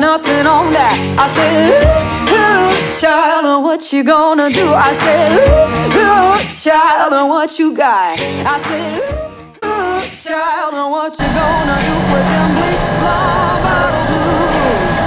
nothing on that. I said, ooh, child, what you gonna do? I said, ooh, child, what you got? I said, ooh, child, what you gonna do with them bleached blonde bottle blues?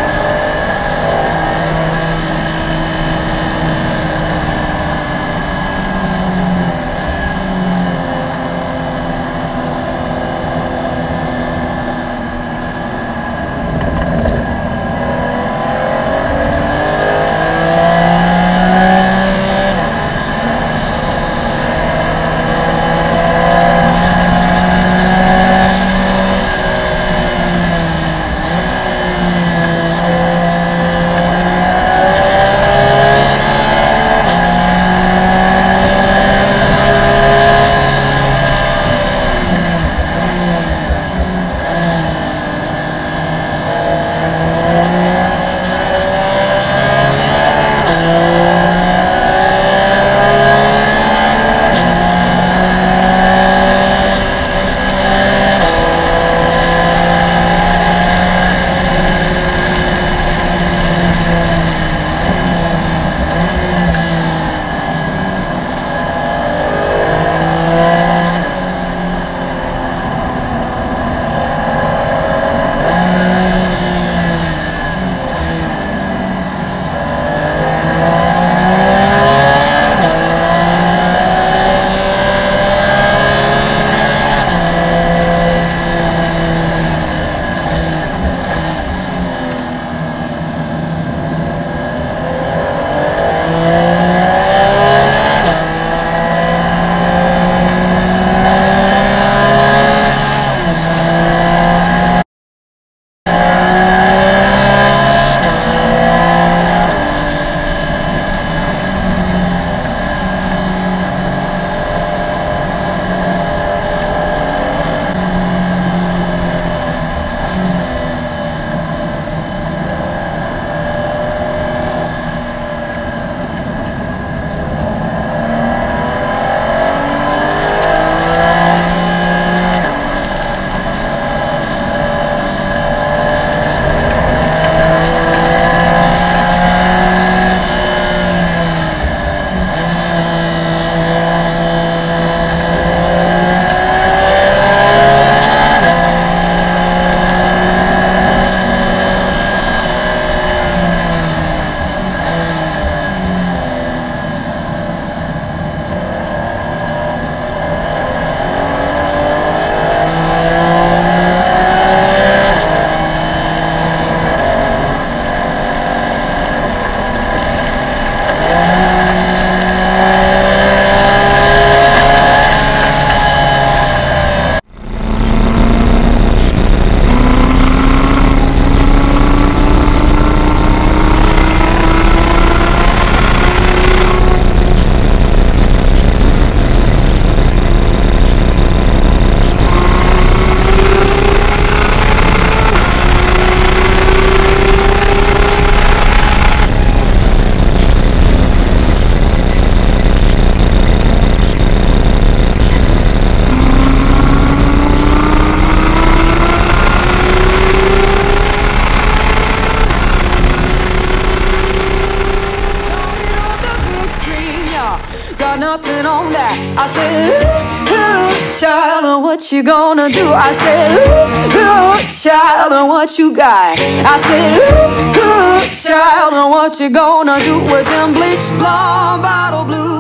Got nothing on that. I said, ooh, child, what you gonna do? I said, ooh, child, what you got? I said, ooh, child, what you gonna do with them bleached blonde bottle blues?